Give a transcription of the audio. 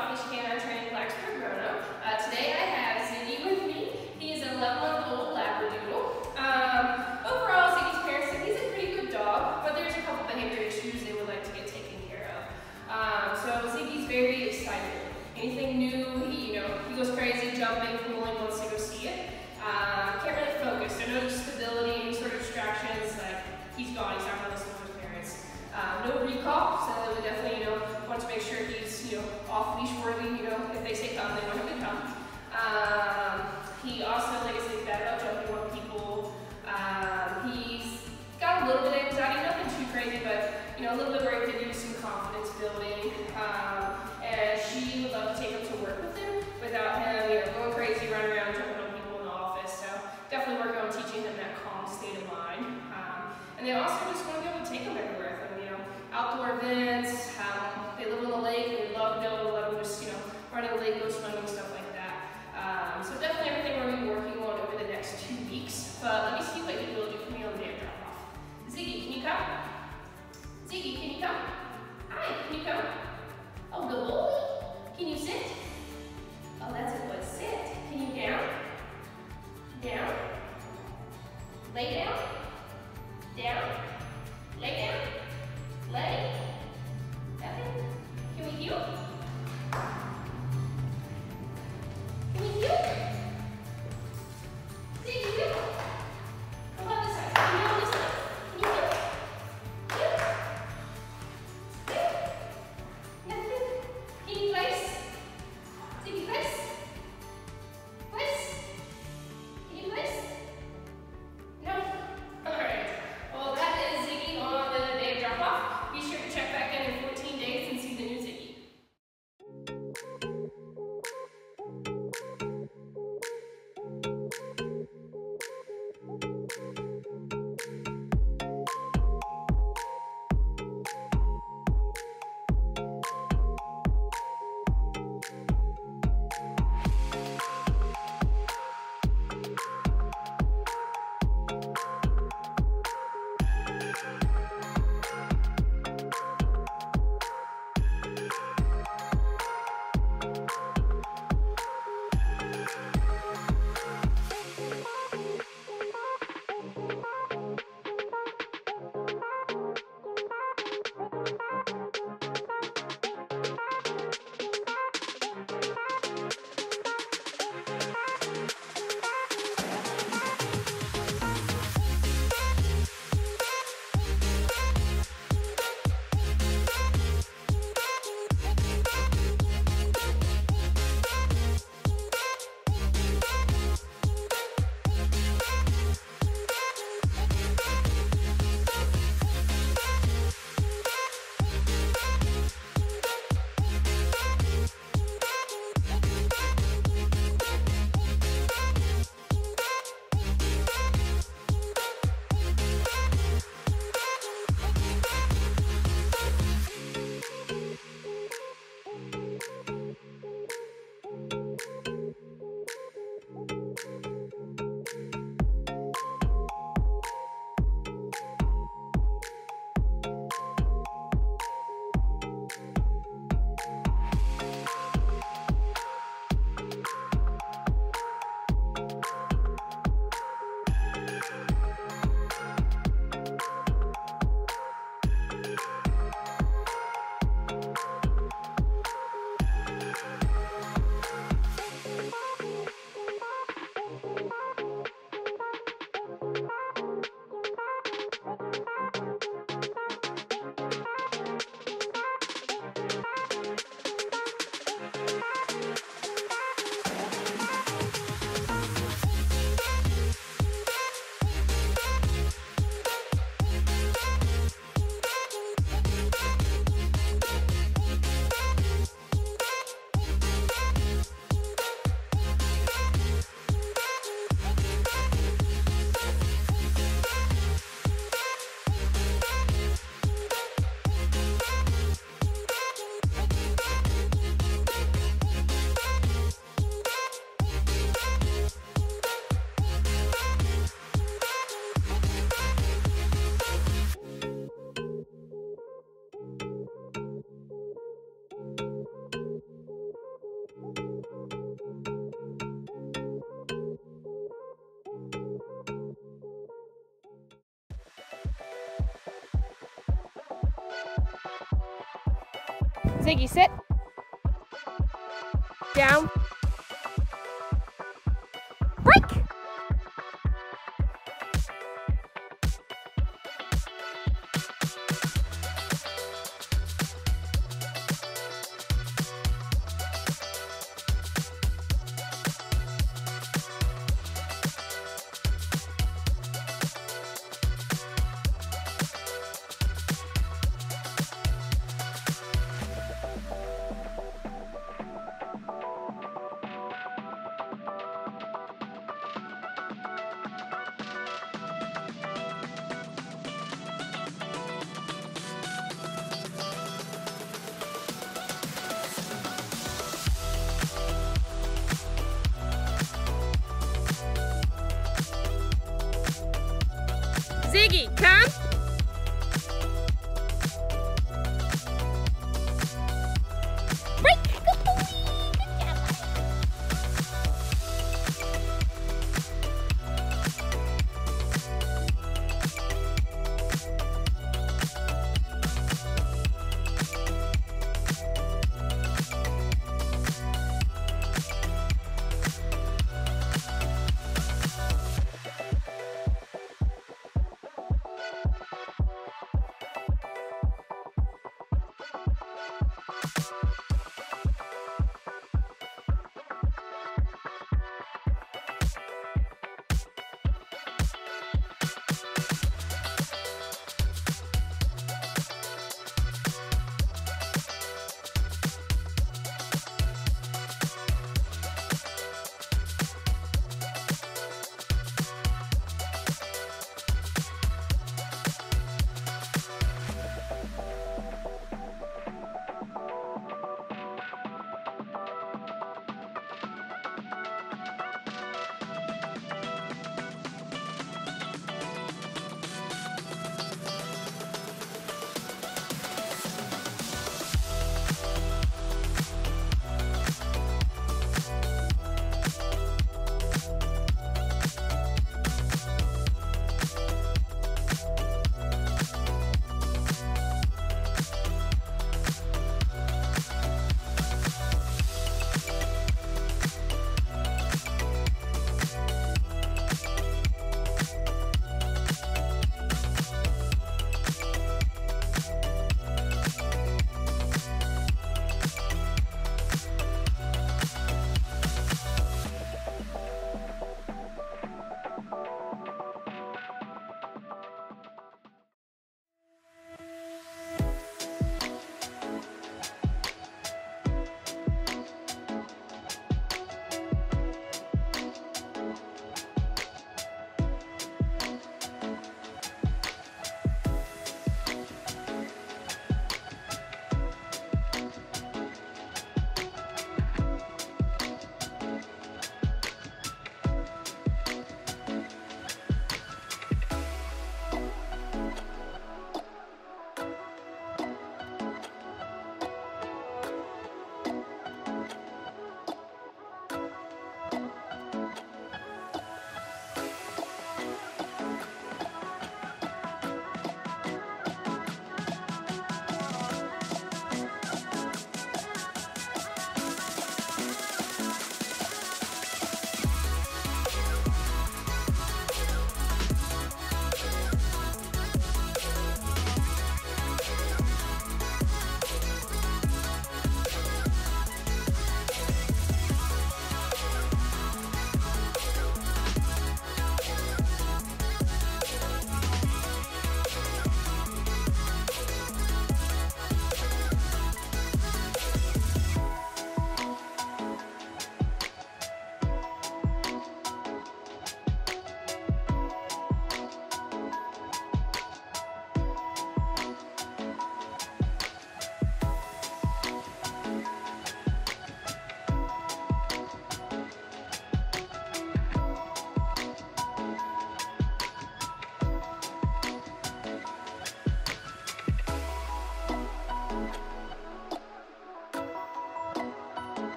Off-Leash Canine Training Blacksburg, Roanoke. Today I have Ziggy with me. He is an 11-month-old Labradoodle. Overall, Ziggy's parents said he's a pretty good dog, but there's a couple behavior issues they would like to get taken care of. So Ziggy's very excited. Anything new, he goes crazy, jumping, pulling, wants to go see it. Can't really focus. So no stability, any sort of distractions. Like he's gone. He's not going to listen to his parents. No recall. So we definitely want to make sure he's off leash worthy. If they say come, they want him to come. He also, like I said, he's bad about jumping on people. He's got a little bit of anxiety, nothing too crazy, but a little bit where he could use some confidence building. And she would love to take him to work with him without him, going crazy, running around, jumping on people in the office. So definitely working on teaching him that calm state of mind. And they also just want to be able to take him everywhere. Outdoor events. They live on the lake. They love to be able to let them just run in the lake, go swimming, stuff like that. So definitely everything we're going to be working on over the next 2 weeks. But let me see what he will do for me on the day of drop off. Ziggy, can you come? Ziggy, can you come? Hi, can you come? Oh, good boy. Can you sit? Oh, that's a good sit. Can you down? Down. Lay down. Down. Lay down. Lay. Nothing. Can we heel? Can we heel? Ziggy, heel. How about this side? Can you heel this side? Can you heel? Heel. Heel. Nothing. Can you place? Ziggy, place. Place. Can you place? No. All right. Well, that is Ziggy on the day of drop off. Be sure to check back in 14 days and see the new Ziggy. Ziggy, sit. Down. Break. Ziggy, come.